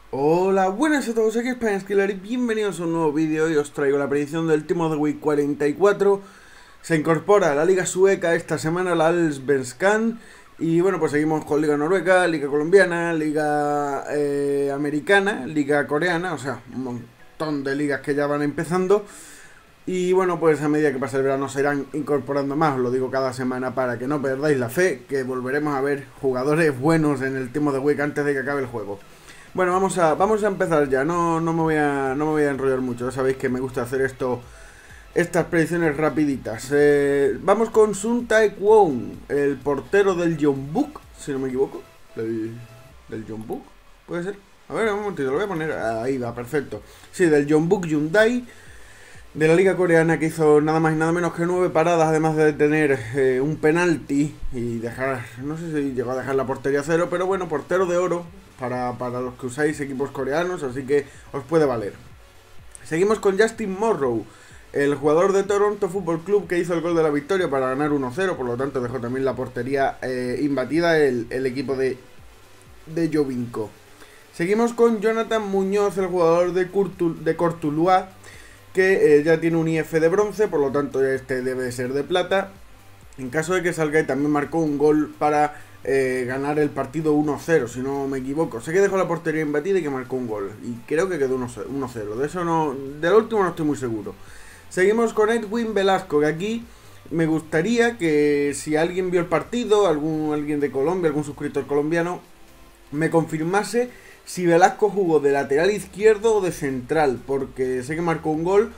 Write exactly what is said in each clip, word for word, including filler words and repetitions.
Hola, buenas a todos, aquí es Skiller y bienvenidos a un nuevo vídeo. Y os traigo la predicción del Team of the Week cuarenta y cuatro. Se incorpora a la Liga Sueca esta semana, la Allsvenskan. Y bueno, pues seguimos con Liga Noruega, Liga Colombiana, Liga eh, Americana, Liga Coreana. O sea, un montón de ligas que ya van empezando. Y bueno, pues a medida que pase el verano se irán incorporando más, os lo digo cada semana para que no perdáis la fe, que volveremos a ver jugadores buenos en el Team of the Week antes de que acabe el juego. Bueno, vamos a, vamos a empezar ya, no, no, me voy a, no me voy a enrollar mucho, ya sabéis que me gusta hacer esto, estas predicciones rapiditas. Eh, vamos con Sun Tae-kwon, el portero del Jeonbuk, si no me equivoco, del, del Jeonbuk, puede ser. A ver, un momentito, lo voy a poner, ahí va, perfecto. Sí, del Jeonbuk Hyundai, de la liga coreana, que hizo nada más y nada menos que nueve paradas, además de tener eh, un penalti y dejar, no sé si llegó a dejar la portería cero, pero bueno, portero de oro para, para los que usáis equipos coreanos, así que os puede valer. Seguimos con Justin Morrow, el jugador de Toronto Football Club que hizo el gol de la victoria para ganar uno cero, por lo tanto dejó también la portería eh, imbatida el, el equipo de, de Jovinko. Seguimos con Jonathan Muñoz, el jugador de, Curtul, de Cortuluá, que eh, ya tiene un I F de bronce, por lo tanto este debe ser de plata. En caso de que salga, y también marcó un gol para eh, ganar el partido uno cero, si no me equivoco. Sé que dejó la portería imbatida y que marcó un gol, y creo que quedó uno cero. De eso no, del último no estoy muy seguro. Seguimos con Edwin Velasco, que aquí me gustaría que si alguien vio el partido, algún alguien de Colombia, algún suscriptor colombiano, me confirmase si Velasco jugó de lateral izquierdo o de central, porque sé que marcó un gol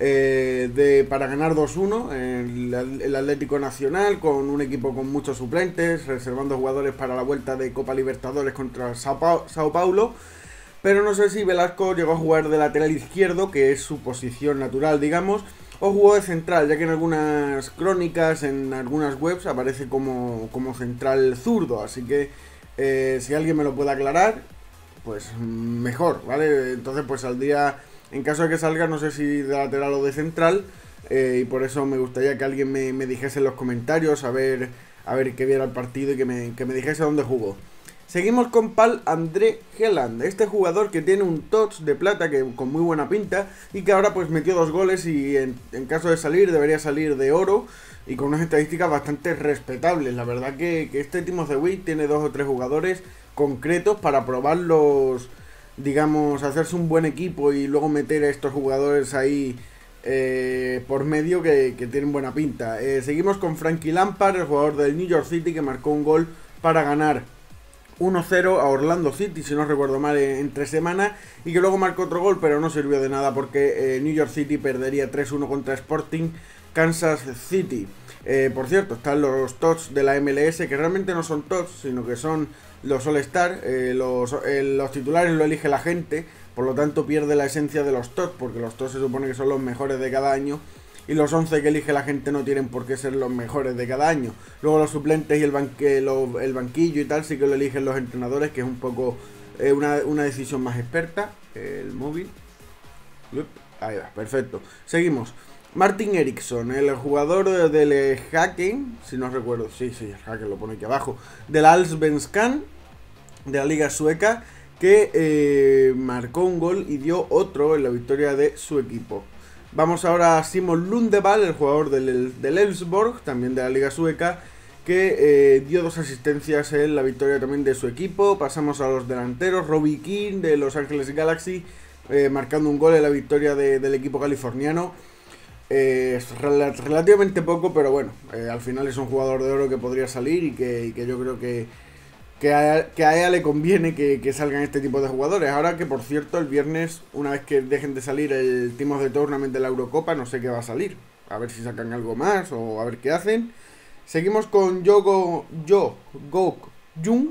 eh, de, para ganar dos uno en el, el Atlético Nacional, con un equipo con muchos suplentes, reservando jugadores para la vuelta de Copa Libertadores contra Sao, pa Sao Paulo. Pero no sé si Velasco llegó a jugar de lateral izquierdo, que es su posición natural, digamos, o jugó de central, ya que en algunas crónicas, en algunas webs, aparece como, como central zurdo. Así que eh, si alguien me lo puede aclarar, pues mejor, ¿vale? Entonces pues saldría, en caso de que salga, no sé si de lateral o de central, eh, y por eso me gustaría que alguien me, me dijese en los comentarios, a ver, a ver que viera el partido y que me, que me dijese dónde jugó. Seguimos con Pal André Helland, este jugador que tiene un touch de plata que con muy buena pinta y que ahora pues metió dos goles y en, en caso de salir debería salir de oro y con unas estadísticas bastante respetables. La verdad que, que este Team of the Week tiene dos o tres jugadores concretos para probarlos, digamos, hacerse un buen equipo y luego meter a estos jugadores ahí eh, por medio que, que tienen buena pinta. Eh, seguimos con Frankie Lampard, el jugador del New York City, que marcó un gol para ganar uno cero a Orlando City, si no recuerdo mal, entre semana, y que luego marcó otro gol, pero no sirvió de nada porque eh, New York City perdería tres uno contra Sporting Kansas City. Eh, por cierto, están los tots de la M L S, que realmente no son tots, sino que son los All-Star. Eh, los, eh, los titulares lo elige la gente, por lo tanto pierde la esencia de los tots, porque los tots se supone que son los mejores de cada año, y los once que elige la gente no tienen por qué ser los mejores de cada año. Luego los suplentes y el, banque, lo, el banquillo y tal sí que lo eligen los entrenadores, que es un poco eh, una, una decisión más experta. El móvil. Ahí va, perfecto. Seguimos. Martin Eriksson, el jugador del Haken, si no recuerdo, sí, sí, el Haken lo pone aquí abajo, de la Allsvenskan, de la liga sueca, que eh, marcó un gol y dio otro en la victoria de su equipo. Vamos ahora a Simon Lundevall, el jugador del, del Elfsborg, también de la liga sueca, que eh, dio dos asistencias en la victoria también de su equipo. Pasamos a los delanteros, Robbie Keane de Los Ángeles Galaxy, eh, marcando un gol en la victoria de, del equipo californiano. Eh, es rel relativamente poco, pero bueno, eh, al final es un jugador de oro que podría salir y que, y que yo creo que, que, a, que a ella le conviene que, que salgan este tipo de jugadores. Ahora que, por cierto, el viernes, una vez que dejen de salir el Team of the Tournament de la Eurocopa, no sé qué va a salir. A ver si sacan algo más o a ver qué hacen. Seguimos con Yogo Yo Gok Jung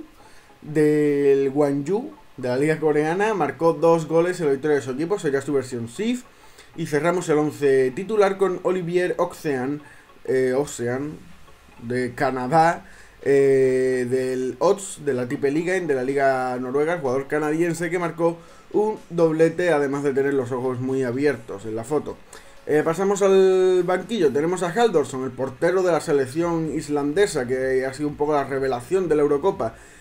del Gwangju, de la liga coreana. Marcó dos goles en la victoria de su equipo, sería su versión S I F. Y cerramos el once titular con Olivier Ocean, eh, Ocean de Canadá, eh, del O D S, de la Tipe Ligaen, de la liga noruega, jugador canadiense que marcó un doblete, además de tener los ojos muy abiertos en la foto. Eh, pasamos al banquillo, tenemos a Haldorsson, el portero de la selección islandesa, que ha sido un poco la revelación de la Eurocopa,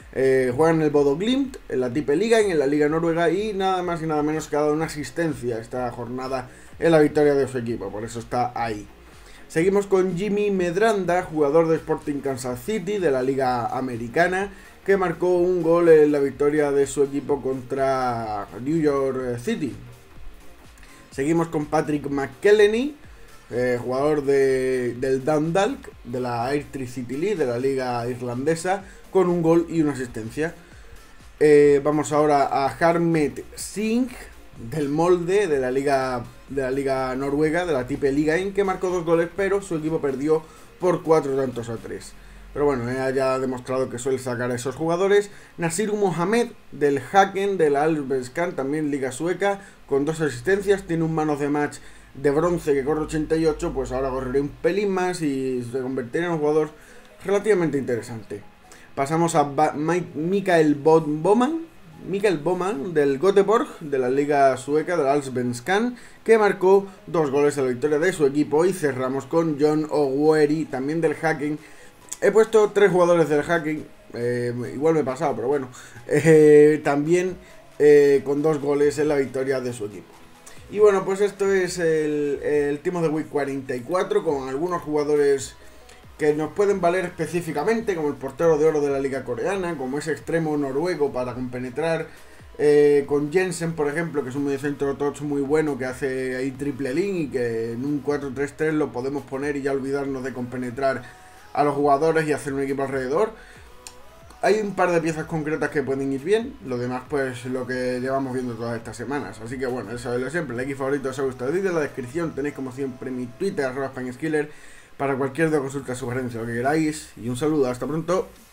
Eh, juega en el Bodo Glimt, en la Tipe Liga, en la Liga Noruega, y nada más y nada menos que ha dado una asistencia esta jornada en la victoria de su equipo, por eso está ahí. Seguimos con Jimmy Medranda, jugador de Sporting Kansas City de la Liga Americana, que marcó un gol en la victoria de su equipo contra New York City. Seguimos con Patrick McElhenney, eh, jugador de, del Dundalk, de la Airtree City League, de la liga irlandesa, con un gol y una asistencia. Eh, vamos ahora a Harmet Singh, del Molde, de la liga de la liga noruega, de la Tipe Liga, en que marcó dos goles, pero su equipo perdió por cuatro tantos a tres. Pero bueno, ella ya ha demostrado que suele sacar a esos jugadores. Nasiru Mohamed, del Häcken, de la Allsvenskan, también liga sueca, con dos asistencias, tiene un man of the match de bronce que corre ochenta y ocho, pues ahora correré un pelín más y se convertirá en un jugador relativamente interesante. Pasamos a ba Mikael Bowman, Mikael Bowman del Göteborg, de la liga sueca, de la Allsvenskan, que marcó dos goles a la victoria de su equipo. Y cerramos con John Ogueri, también del Häcken. He puesto tres jugadores del Häcken, eh, igual me he pasado, pero bueno, eh, también eh, con dos goles en la victoria de su equipo. Y bueno, pues esto es el, el Team of the Week cuarenta y cuatro, con algunos jugadores que nos pueden valer específicamente, como el portero de oro de la liga coreana, como ese extremo noruego para compenetrar, eh, con Jensen, por ejemplo, que es un mediocentro touch muy bueno, que hace ahí triple link y que en un cuatro tres tres lo podemos poner y ya olvidarnos de compenetrar a los jugadores y hacer un equipo alrededor. Hay un par de piezas concretas que pueden ir bien, lo demás pues lo que llevamos viendo todas estas semanas. Así que bueno, eso es lo siempre, like y favorito si os ha gustado el vídeo, en la descripción tenéis como siempre mi Twitter, arroba SpanSkiller, para cualquier consulta, sugerencia, lo que queráis. Y un saludo, hasta pronto.